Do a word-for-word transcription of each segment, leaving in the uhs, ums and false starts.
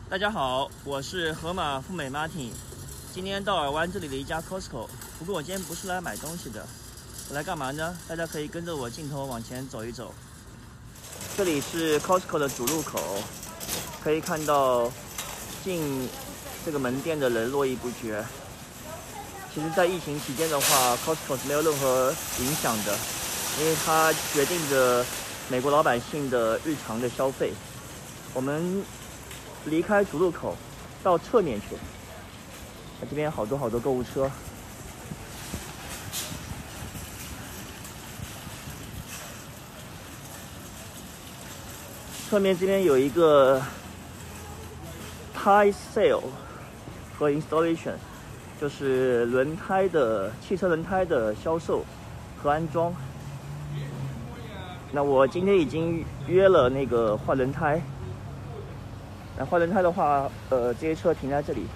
大家好，我是河马富美 Martin， 今天到尔湾这里的一家 Costco， 不过我今天不是来买东西的，我来干嘛呢？大家可以跟着我镜头往前走一走。这里是 Costco 的主入口，可以看到进这个门店的人络绎不绝。其实，在疫情期间的话 ，Costco 是没有任何影响的，因为它决定着美国老百姓的日常的消费。我们离开主入口，到侧面去。这边好多好多购物车。侧面这边有一个 tire sale 和 installation， 就是轮胎的汽车轮胎的销售和安装。那我今天已经约了那个换轮胎。那换轮胎的话，呃，这些车停在这里，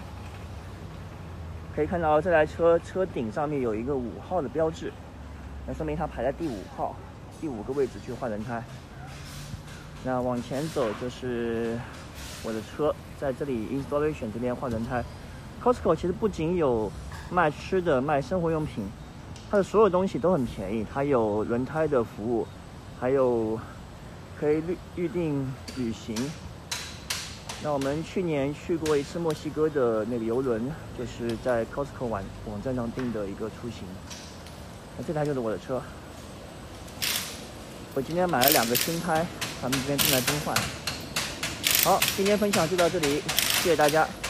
可以看到这台车车顶上面有一个五号的标志，那说明它排在第五号，第五个位置去换轮胎。那往前走就是我的车，在这里 installation 这边换轮胎。Costco 其实不仅有卖吃的、卖生活用品，它的所有东西都很便宜，它有轮胎的服务，还有可以预预定旅行。那我们去年去过一次墨西哥的那个游轮，就是在 Costco 网网站上订的一个出行。那这台就是我的车，我今天买了两个新胎，他们这边正在更换。好，今天分享就到这里，谢谢大家。